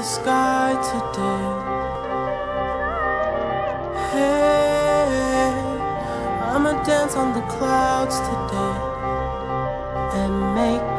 sky today. Hey, I'ma dance on the clouds today and make